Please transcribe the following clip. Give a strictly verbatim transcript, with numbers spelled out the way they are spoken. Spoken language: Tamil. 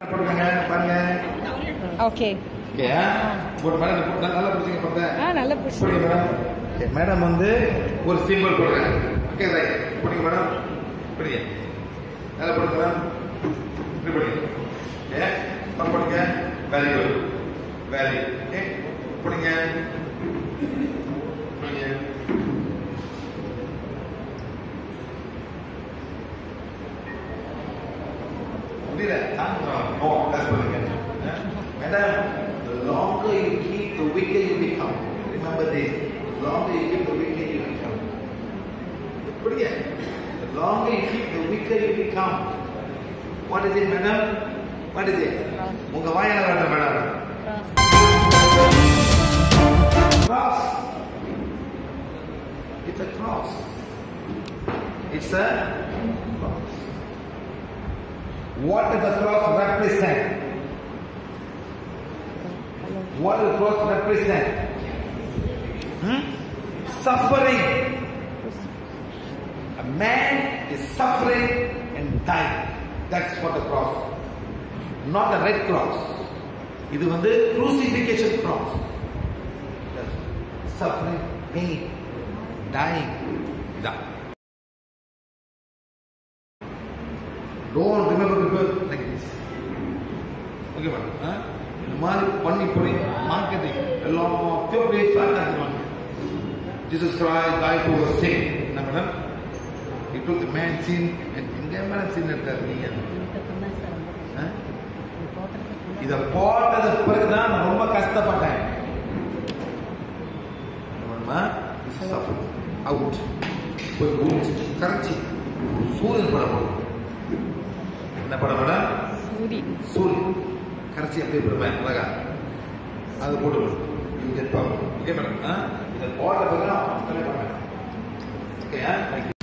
போடுங்க பாருங்க. ஓகே ஓகே போடு மேடம். நல்லா பிடிச்சிங்க பார்த்தா. ஆ நல்லா பிடிச்சி மேடம். ஓகே மேடம் வந்து ஒரு சிம்பிள் போடுறேன். ஓகே ரைட் போடுங்க மேடம். பிடிங்க நல்லா போடுங்க மேடம். இப்படி பிடிங்க. ஓகே ஸ்டாப் பண்ணுங்க. வெரி குட் வெரி ஓகே பிடிங்க பிடிங்க. முடியல தாங்குறோம். நோ டச் பண்ணுங்க. Madam, the longer you keep, the weaker you become. Remember this. The longer you keep, the weaker you become. Pudiya. The longer you keep, the weaker you become. What is it, madam? What is it? Unga vaayala varudha, madam. Cross. It's a cross. It's a cross. What does the cross represent? What does the cross represent? Hmm? Suffering. A man is suffering and dying. That's what the cross. Not the red cross. This is the crucifixion cross. Suffering, pain, dying. Don't remember people like this. Okay, madam. Huh? இந்த மாதிரி பண்ணி போய் மார்க்கெட்டிங் எல்லாத்தையும் போய் ஸ்டார்ட் ஆகிடுவாங்க. Jesus Christ died for our sin. என்ன மேடம்? He took the man's sin and எங்க மேடம் sin எடுத்தாரு நீங்க? இத போட்டது பிறகுதான் நான் ரொம்ப கஷ்டப்பட்டேன். நம்மமா suffer out. ஒரு ஊஞ்சி கரைச்சி சூரியன் படம். என்ன படம் மேடம்? சூரியன். சூரியன் கரைச்சி அப்படியே போடுவேன் அழகா அது போட்டு ஓகே மேடம். இதை போடுறதுக்கு ஓகே